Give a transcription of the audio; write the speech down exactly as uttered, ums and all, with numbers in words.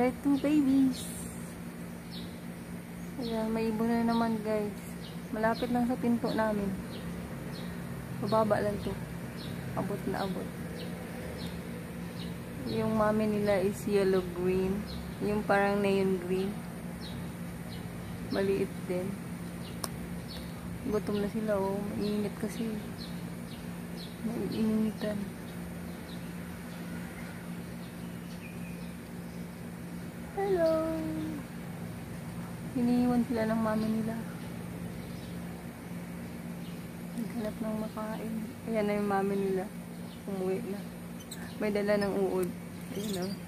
There are two babies. Ayan, may ibon na naman guys. Malapit lang sa pinto namin. Bababa lang to. Abot na abot. Yung mami nila is yellow green. Yung parang neon green. Maliit din. Gutom na sila oh. Mainit kasi. Maiinitan. Hello! Iniiwan sila ng mami nila. Naghanap ng makain. Ayan na yung mami nila. Umuwi na. May dala ng uod. Ayan o.